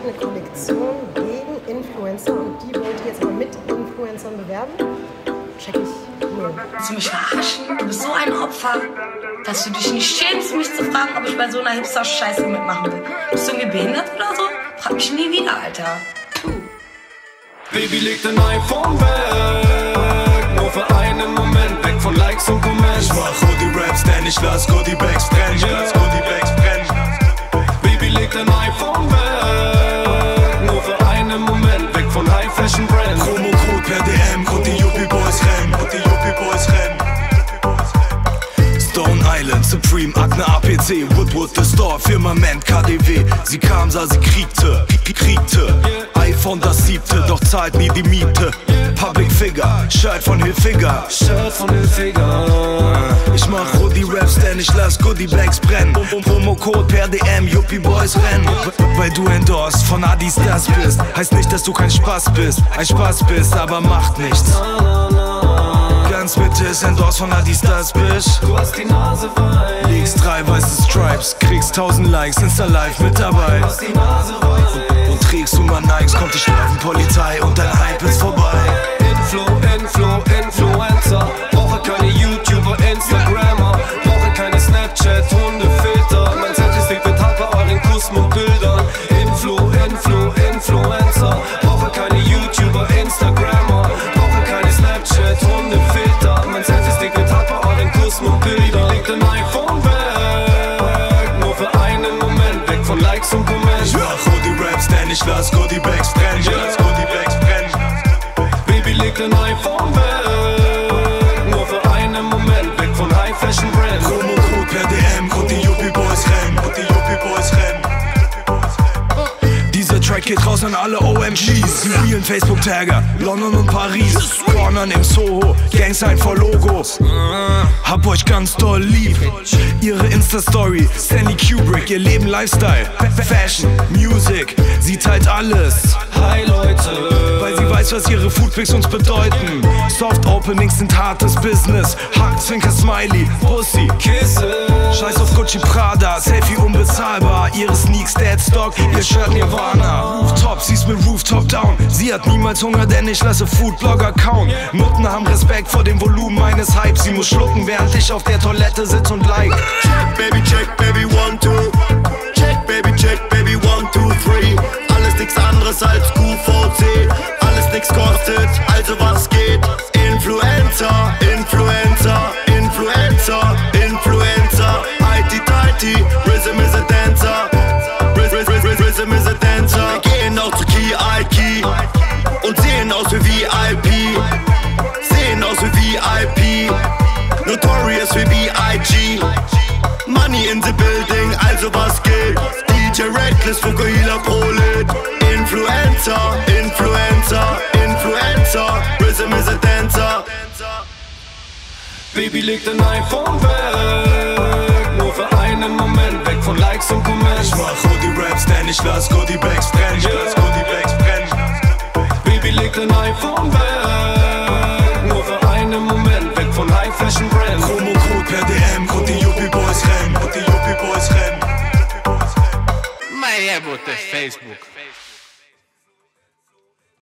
eine Kollektion gegen Influencer und die wollt ihr jetzt aber mit Influencern bewerben? Check ich. Nee. Willst du mich verarschen? Du bist so ein Opfer, dass du dich nicht schämst, mich zu fragen, ob ich bei so einer Hipster-Scheiße mitmachen will. Bist du irgendwie behindert oder so? Frag mich nie wieder, Alter. Baby, leg dein iPhone weg, nur für einen Moment, weg von Likes und Comments. Ich mach Hoodie-Raps, denn ich lass Goodie-Bags brennen, Baby, leg dein iPhone weg, nur für einen Moment, weg von High-Fashion-Brands. Promo-Code per DM und die Yuppie-Boys rennen, Stone Island, Supreme, Akne, APC, Woodwood, The Store, Firmament, KDW. Sie kam, sah, sie kriegte, iPhone das 7, doch zahlt nie die Miete. Public Figure, Shirt von Hilfiger, Ich mach Hoodie-Raps, denn ich lass Goodie-Bags brennen. Promo-Code per DM, Yuppie-Boys rennen. Weil du endorsed von Adidas bist, heißt nicht, dass du kein Spaß bist. Ein Spaß bist, aber macht nichts. Ganz Mitte ist endorsed von Adidas, bitch. Du hast die Nase weit, Legst 3 weiße Stripes, kriegst 1000 Likes, Insta live mit dabei. du hast die Nase weit. Und trägst du mal Nikes, kommt die Streifenpolizei und dein Hype ist vorbei. Influencer, brauche keine YouTuber, Instagrammer, brauche keine Snapchat, Hundefilter. Mein Statistik wird hart bei euren Kusmo-Bildern. Influencer, brauche keine YouTuber, Instagrammer, brauche keine Snapchat, Hundefilter. Mein Statistik wird hart bei euren Kusmo-Bildern. Leg dein iPhone weg, nur für einen Moment, weg von Likes und Comments. Ich mach Hoodie-Raps, denn ich lass Goodie-Bags brennen, Baby, leg dein iPhone weg, nur für einen Moment, weg von High-Fashion-Brands. Promo-Code per DM und die Yuppie-Boys rennen, Dieser Track geht raus an alle OMGs. Die realen Facebook-Tagger, London und Paris. Cornern im Soho, Gangsign vor Logos. Hab euch ganz doll lieb. Ihre Insta-Story, Stanley Kubrick, ihr Leben, Lifestyle, Fashion, Music, sie teilt alles. Hi Leute, Weil sie weiß, was ihre Foodpics uns bedeuten. Soft Openings sind hartes Business. Hack, Zwinker, Smiley, Pussy, Kisse. Scheiß auf Gucci, Prada, Selfie unbezahlbar. Ihre Sneaks, Deadstock, ihr Shirt, Nirvana. Rooftop, sie ist mit Rooftop down. Sie hat niemals Hunger, denn ich lasse Foodblogger kauen. Nutten haben Respekt vor dem Volumen meines Hypes. Sie muss schlucken, während ich auf der Toilette sitz und like. Check, baby, 1, 2. Check, baby, 1, 2, 3. Alles nix anderes als QVC. Alles nix kostet, also was geht? Influencer, IT-Tighty, Rhythm is a Dancer. Rhythm is a Dancer. Wir gehen auch zu Key und sehen aus wie VIP. Notorious wie B.I.G. Money in the building, also was geht? DJ Reckless, Fukuhila Prolet. Influencer, Rhythm is a Dancer. Baby, leg dein iPhone weg, nur für einen Moment, weg von Likes und Comments. Ich mach Hoodie-Raps, denn ich lass Goodie-Bags brennen, Baby, leg dein iPhone weg, nur für einen Moment, weg von High-Fashion-Brands. Promo-Code per DM und die Yuppie-Boys rennen, Моя будто Facebook.